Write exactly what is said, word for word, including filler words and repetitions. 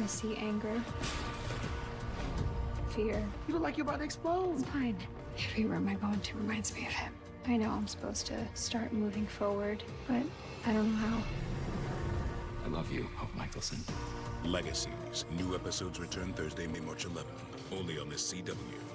I see anger, fear. You look like you're about to explode. It's fine. Every room I go into reminds me of him. I know I'm supposed to start moving forward, but I don't know how. I love you, Hope Michelson. Legacies. New episodes return Thursday, May March eleventh. Only on the C W.